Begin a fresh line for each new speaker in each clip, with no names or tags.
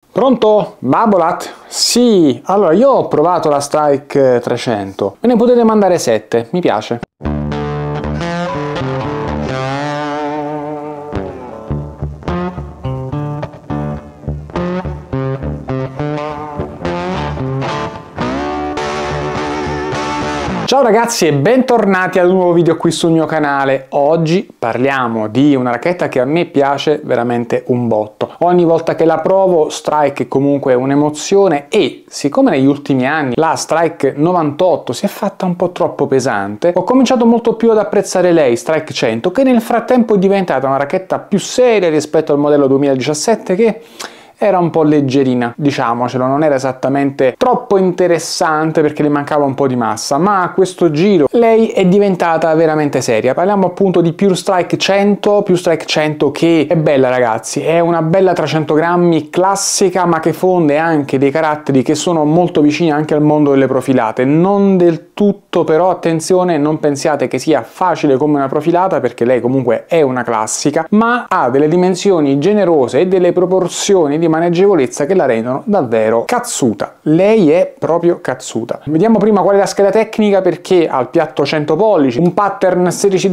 Pronto? Babolat? Sì, allora io ho provato la Strike 300, me ne potete mandare 7, mi piace. Ciao ragazzi e bentornati ad un nuovo video qui sul mio canale. Oggi parliamo di una racchetta che a me piace veramente un botto. Ogni volta che la provo Strike è comunque un'emozione e siccome negli ultimi anni la Strike 98 si è fatta un po' troppo pesante, ho cominciato molto più ad apprezzare lei, Strike 100, che nel frattempo è diventata una racchetta più seria rispetto al modello 2017 che era un po' leggerina, diciamocelo, non era esattamente troppo interessante perché le mancava un po' di massa, ma a questo giro lei è diventata veramente seria. Parliamo appunto di Pure Strike 100, Pure Strike 100 che è bella ragazzi, è una bella 300 grammi classica ma che fonde anche dei caratteri che sono molto vicini anche al mondo delle profilate, non del tutto però attenzione, non pensiate che sia facile come una profilata perché lei comunque è una classica, ma ha delle dimensioni generose e delle proporzioni di maneggevolezza che la rendono davvero cazzuta. Lei è proprio cazzuta. Vediamo prima qual è la scheda tecnica perché ha il piatto 100 pollici, un pattern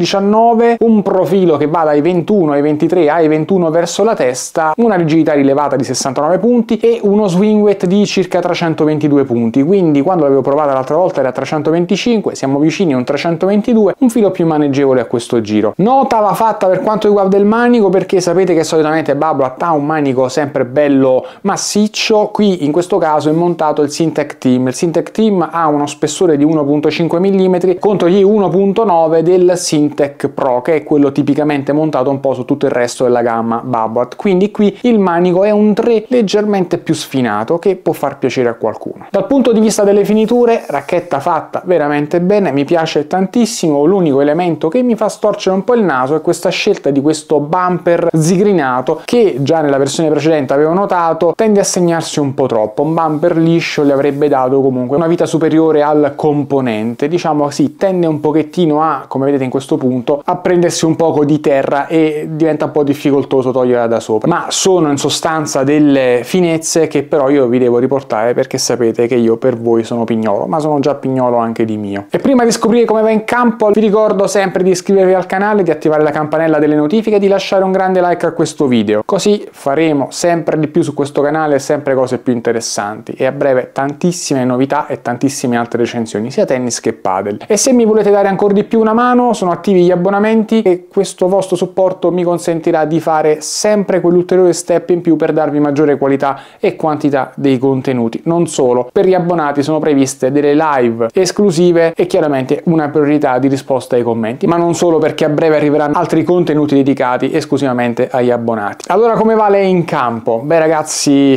16-19, un profilo che va dai 21 ai 23 ai 21 verso la testa, una rigidità rilevata di 69 punti e uno swing weight di circa 322 punti, quindi quando l'avevo provata l'altra volta era 325, siamo vicini a un 322, un filo più maneggevole a questo giro. Nota va fatta per quanto riguarda il manico perché sapete che solitamente Babolat ha un manico sempre bello massiccio, qui in questo caso è montato il Syntec Team. Il Syntec Team ha uno spessore di 1.5 mm contro gli 1.9 del Syntec Pro, che è quello tipicamente montato un po' su tutto il resto della gamma Babolat, quindi qui il manico è un 3 leggermente più sfinato che può far piacere a qualcuno. Dal punto di vista delle finiture, racchetta fatta veramente bene, mi piace tantissimo. L'unico elemento che mi fa storcere un po' il naso è questa scelta di questo bumper zigrinato che già nella versione precedente avevo notato tende a segnarsi un po' troppo. Un bumper liscio gli avrebbe dato comunque una vita superiore al componente, diciamo sì, tende un pochettino a, come vedete in questo punto, a prendersi un poco di terra e diventa un po' difficoltoso toglierla da sopra, ma sono in sostanza delle finezze che però io vi devo riportare perché sapete che io per voi sono pignolo, ma sono già pignolo anche di mio. E prima di scoprire come va in campo vi ricordo sempre di iscrivervi al canale, di attivare la campanella delle notifiche e di lasciare un grande like a questo video, così faremo sempre di più su questo canale, sempre cose più interessanti e a breve tantissime novità e tantissime altre recensioni sia tennis che padel. E se mi volete dare ancora di più una mano sono attivi gli abbonamenti e questo vostro supporto mi consentirà di fare sempre quell'ulteriore step in più per darvi maggiore qualità e quantità dei contenuti. Non solo, per gli abbonati sono previste delle live esclusive e chiaramente una priorità di risposta ai commenti, ma non solo, perché a breve arriveranno altri contenuti dedicati esclusivamente agli abbonati. Allora come va lei in campo? Beh ragazzi,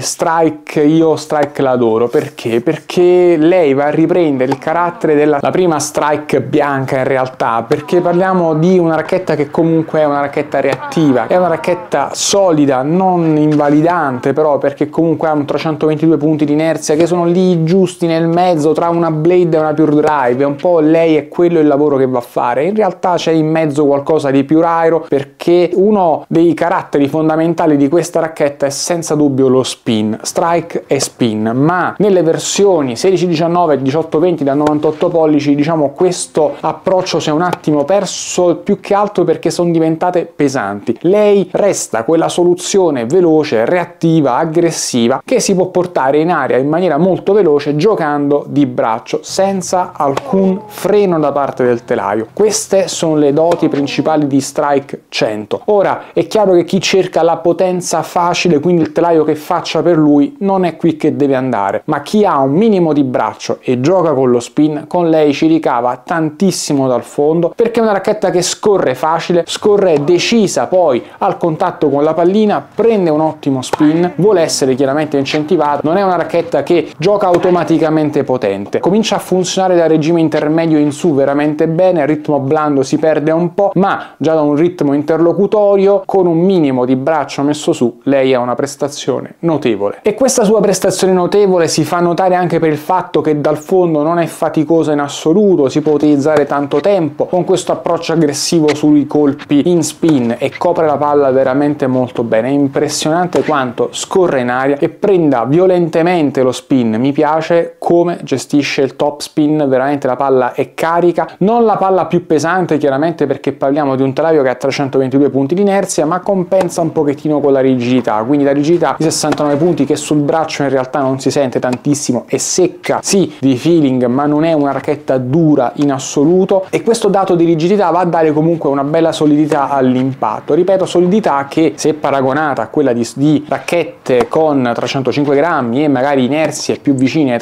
io Strike l'adoro, perché? Perché lei va a riprendere il carattere della prima Strike bianca in realtà, perché parliamo di una racchetta che comunque è una racchetta reattiva, è una racchetta solida, non invalidante però, perché comunque ha un 322 punti di inerzia che sono lì giusti nel mezzo tra una blade e una pure drive, un po' lei è quello il lavoro che va a fare. In realtà c'è in mezzo qualcosa di più aero perché uno dei caratteri fondamentali di questa racchetta è senza dubbio lo spin, strike e spin, ma nelle versioni 16-19 e 18-20 da 98 pollici diciamo questo approccio si è un attimo perso, più che altro perché sono diventate pesanti. Lei resta quella soluzione veloce, reattiva, aggressiva che si può portare in aria in maniera molto veloce giocando di braccio senza alcun freno da parte del telaio. Queste sono le doti principali di Strike 100. Ora è chiaro che chi cerca la potenza facile, quindi il telaio che faccia per lui, non è qui che deve andare, ma chi ha un minimo di braccio e gioca con lo spin, con lei ci ricava tantissimo dal fondo perché è una racchetta che scorre facile, scorre decisa poi al contatto con la pallina, prende un ottimo spin, vuole essere chiaramente incentivata, non è una racchetta che gioca automaticamente potente, comincia a funzionare da regime intermedio in su veramente bene, il ritmo blando si perde un po', ma già da un ritmo interlocutorio con un minimo di braccio messo su lei ha una prestazione prestazione notevole. E questa sua prestazione notevole si fa notare anche per il fatto che dal fondo non è faticosa in assoluto, si può utilizzare tanto tempo con questo approccio aggressivo sui colpi in spin e copre la palla veramente molto bene. È impressionante quanto scorre in aria e prenda violentemente lo spin. Mi piace come gestisce il top spin, veramente la palla è carica, non la palla più pesante chiaramente perché parliamo di un telaio che ha 322 punti di inerzia, ma compensa un pochettino con la rigidità, quindi la rigidità di 69 punti che sul braccio in realtà non si sente tantissimo, è secca sì di feeling ma non è una racchetta dura in assoluto, e questo dato di rigidità va a dare comunque una bella solidità all'impatto. Ripeto, solidità che se paragonata a quella di racchette con 305 grammi e magari inerzie più vicine ai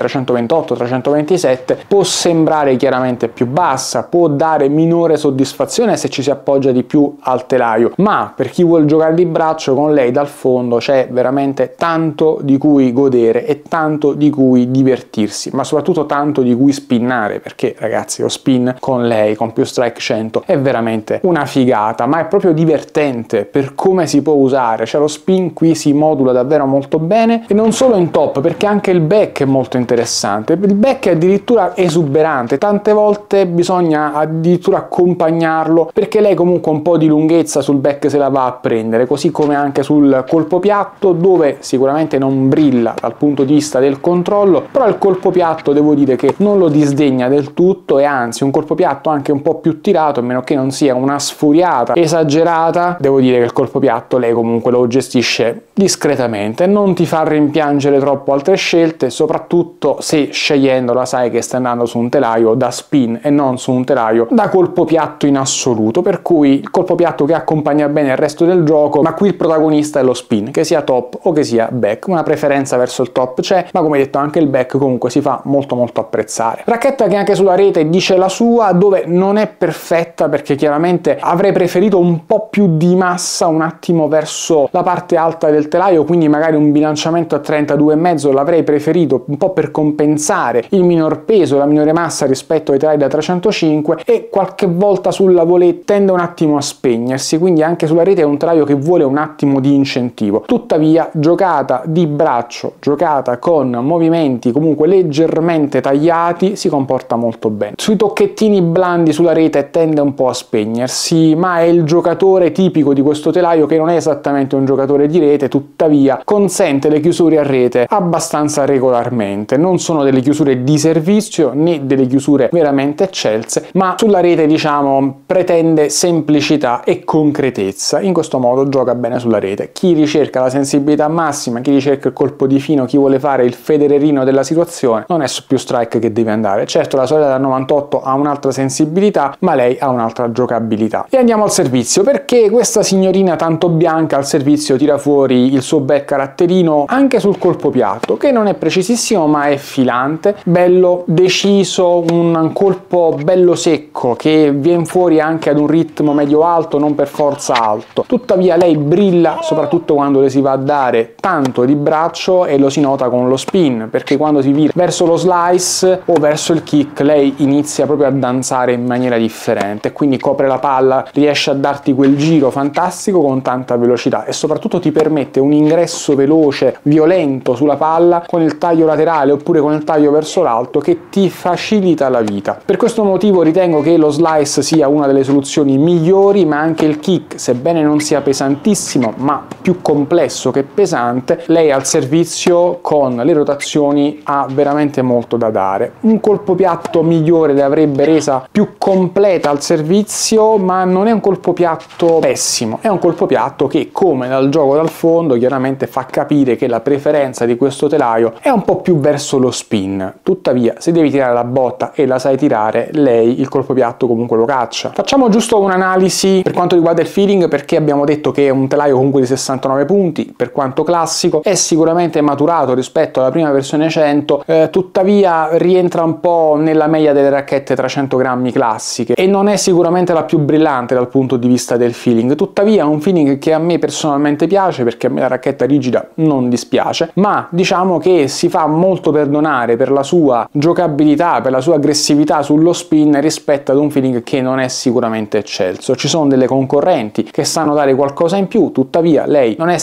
328-327 può sembrare chiaramente più bassa, può dare minore soddisfazione se ci si appoggia di più al telaio, ma per chi vuole giocare di braccio con lei dal fondo c'è veramente tanto di cui godere e tanto di cui divertirsi, ma soprattutto tanto di cui spinnare, perché ragazzi lo spin con lei con più strike 100 è veramente una figata, ma è proprio divertente per come si può usare, cioè lo spin qui si modula davvero molto bene, e non solo in top perché anche il back è molto interessante. Il back è addirittura esuberante, tante volte bisogna addirittura accompagnarlo perché lei comunque un po' di lunghezza sul back se la va a prendere, così come anche sul colpo piatto, dove sicuramente non brilla dal punto di vista del controllo, però il colpo piatto devo dire che non lo disdegna del tutto, e anzi un colpo piatto anche un po' più tirato, a meno che non sia una sfuriata esagerata, devo dire che il colpo piatto lei comunque lo gestisce discretamente, non ti fa rimpiangere troppo altre scelte, soprattutto se scegliendola sai che stai andando su un telaio da spin e non su un telaio da colpo piatto in assoluto, per cui il colpo piatto che accompagna bene il resto del gioco, ma qui il protagonista è lo spin, che sia top o che sia back. Una preferenza verso il top c'è, ma come detto anche il back comunque si fa molto apprezzare. Racchetta che anche sulla rete dice la sua, dove non è perfetta perché chiaramente avrei preferito un po' più di massa un attimo verso la parte alta del telaio, quindi magari un bilanciamento a 32,5 l'avrei preferito un po' per compensare il minor peso, la minore massa rispetto ai telai da 305, e qualche volta sulla volée tende un attimo a spegnersi, quindi anche sulla rete è un telaio che vuole un attimo di incentivo. Tuttavia giocata di braccio, giocata con movimenti comunque leggermente tagliati, si comporta molto bene. Sui tocchettini blandi sulla rete tende un po' a spegnersi, ma è il giocatore tipico di questo telaio che non è esattamente un giocatore di rete, tuttavia consente le chiusure a rete abbastanza regolarmente. Non sono delle chiusure di servizio né delle chiusure veramente eccelse, ma sulla rete diciamo pretende semplicità e concretezza. In questo modo gioca bene sulla rete. Chi ricerca la sensibilità massima, chi ricerca il colpo di fino, chi vuole fare il Federerino della situazione, non è su più strike che deve andare. Certo la sorella da 98 ha un'altra sensibilità, ma lei ha un'altra giocabilità. E andiamo al servizio, perché questa signorina tanto bianca al servizio tira fuori il suo back caratterino anche sul colpo piatto, che non è precisissimo ma è filante, bello deciso, un colpo bello secco che viene fuori anche ad un ritmo medio alto, non per forza alto. Tuttavia lei brilla soprattutto quando le si va a dare tanto di braccio, e lo si nota con lo spin, perché quando si vira verso lo slice o verso il kick lei inizia proprio a danzare in maniera differente, quindi copre la palla, riesce a darti quel giro fantastico con tanta velocità, e soprattutto ti permette un ingresso veloce, violento sulla palla con il taglio laterale oppure con il taglio verso l'alto che ti facilita la vita. Per questo motivo ritengo che lo slice sia una delle soluzioni migliori, ma anche il kick, sebbene non sia pesantissimo ma più complesso che pesante, lei al servizio con le rotazioni ha veramente molto da dare. Un colpo piatto migliore le avrebbe resa più completa al servizio, ma non è un colpo piatto pessimo, è un colpo piatto che, come dal gioco dal fondo, chiaramente fa capire che la preferenza di questo telaio è un po' più verso lo spin. Tuttavia se devi tirare la botta e la sai tirare, lei il colpo piatto comunque lo caccia. Facciamo giusto un'analisi per quanto riguarda il feeling, perché abbiamo detto che è un telaio comunque di 69 punti, per quanto classico, è sicuramente maturato rispetto alla prima versione 100, tuttavia rientra un po' nella media delle racchette 300 grammi classiche e non è sicuramente la più brillante dal punto di vista del feeling. Tuttavia è un feeling che a me personalmente piace, perché a me la racchetta rigida non dispiace, ma diciamo che si fa molto perdonare per la sua giocabilità, per la sua aggressività sullo spin rispetto ad un feeling che non è sicuramente eccelso. Ci sono delle concorrenti che sanno dare qualcosa in più, tuttavia lei non è sicuramente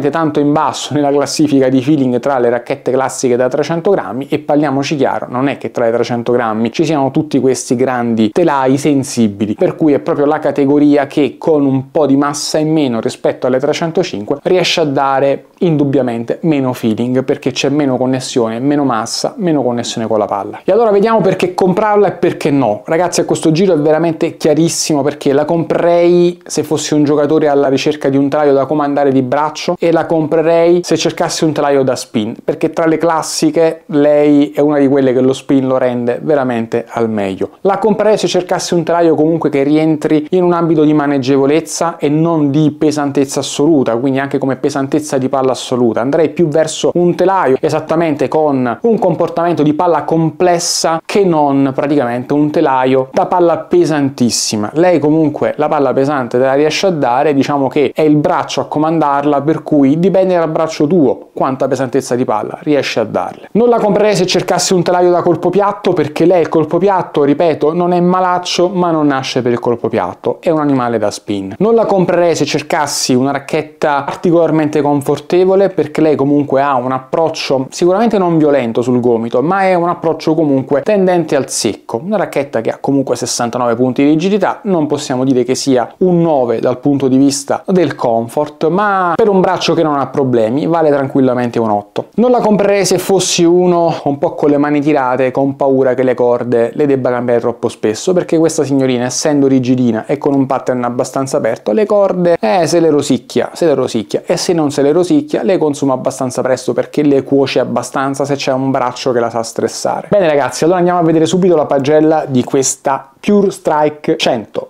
veramente tanto in basso nella classifica di feeling tra le racchette classiche da 300 grammi, e parliamoci chiaro, non è che tra i 300 grammi ci siano tutti questi grandi telai sensibili, per cui è proprio la categoria che con un po' di massa in meno rispetto alle 305 riesce a dare indubbiamente meno feeling, perché c'è meno connessione, meno massa, meno connessione con la palla. E allora vediamo perché comprarla e perché no. Ragazzi, a questo giro è veramente chiarissimo perché la comprerei se fossi un giocatore alla ricerca di un telaio da comandare di braccio, e la comprerei se cercassi un telaio da spin, perché tra le classiche lei è una di quelle che lo spin lo rende veramente al meglio. La comprerei se cercassi un telaio comunque che rientri in un ambito di maneggevolezza e non di pesantezza assoluta, quindi anche come pesantezza di palla assoluta. Andrei più verso un telaio esattamente con un comportamento di palla complessa che non praticamente un telaio da palla pesantissima. Lei comunque la palla pesante te la riesce a dare, diciamo che è il braccio a comandarla, per cui dipende dal braccio tuo quanta pesantezza di palla riesce a darle. Non la comprerei se cercassi un telaio da colpo piatto, perché lei il colpo piatto, ripeto, non è malaccio ma non nasce per il colpo piatto, è un animale da spin. Non la comprerei se cercassi una racchetta particolarmente confortevole, perché lei comunque ha un approccio sicuramente non violento sul gomito, ma è un approccio comunque tendente al secco. Una racchetta che ha comunque 69 punti di rigidità, non possiamo dire che sia un 9 dal punto di vista del comfort, ma per un braccio che non ha problemi vale tranquillamente un 8. Non la comprerei se fossi uno un po' con le mani tirate, con paura che le corde le debba cambiare troppo spesso, perché questa signorina, essendo rigidina e con un pattern abbastanza aperto, le corde se le rosicchia, e se non se le rosicchia le consuma abbastanza presto, perché le cuoce abbastanza se c'è un braccio che la sa stressare. Bene ragazzi, allora andiamo a vedere subito la pagella di questa Pure Strike 100.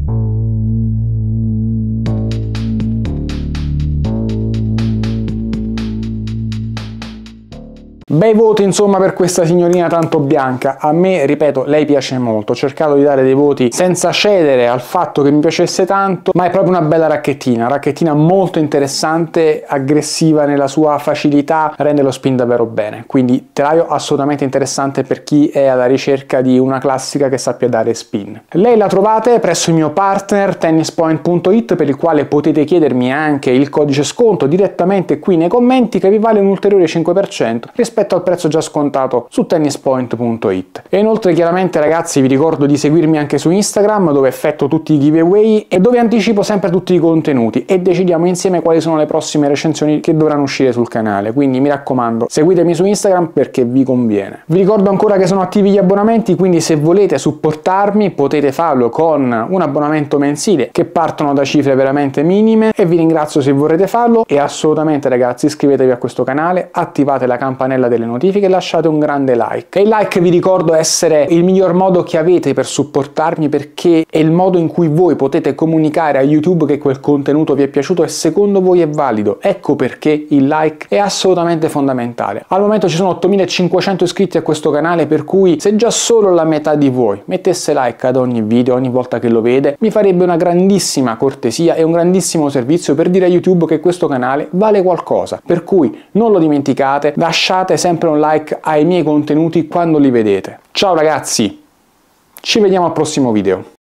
Bei voti insomma per questa signorina tanto bianca. A me, ripeto, lei piace molto. Ho cercato di dare dei voti senza cedere al fatto che mi piacesse tanto, ma è proprio una bella racchettina molto interessante, aggressiva nella sua facilità, rende lo spin davvero bene. Quindi telaio assolutamente interessante per chi è alla ricerca di una classica che sappia dare spin. Lei la trovate presso il mio partner tennispoint.it, per il quale potete chiedermi anche il codice sconto direttamente qui nei commenti, che vi vale un ulteriore 5% rispetto al prezzo già scontato su tennispoint.it. E inoltre chiaramente ragazzi vi ricordo di seguirmi anche su Instagram, dove effettuo tutti i giveaway e dove anticipo sempre tutti i contenuti, e decidiamo insieme quali sono le prossime recensioni che dovranno uscire sul canale. Quindi mi raccomando, seguitemi su Instagram perché vi conviene. Vi ricordo ancora che sono attivi gli abbonamenti, quindi se volete supportarmi potete farlo con un abbonamento mensile che partono da cifre veramente minime, e vi ringrazio se vorrete farlo. E assolutamente ragazzi, iscrivetevi a questo canale, attivate la campanella delle notifiche e lasciate un grande like. E il like, vi ricordo, essere il miglior modo che avete per supportarmi, perché è il modo in cui voi potete comunicare a YouTube che quel contenuto vi è piaciuto e secondo voi è valido. Ecco perché il like è assolutamente fondamentale. Al momento ci sono 8500 iscritti a questo canale, per cui se già solo la metà di voi mettesse like ad ogni video, ogni volta che lo vede, mi farebbe una grandissima cortesia e un grandissimo servizio per dire a YouTube che questo canale vale qualcosa. Per cui non lo dimenticate, lasciate sempre un like ai miei contenuti quando li vedete. Ciao ragazzi, ci vediamo al prossimo video.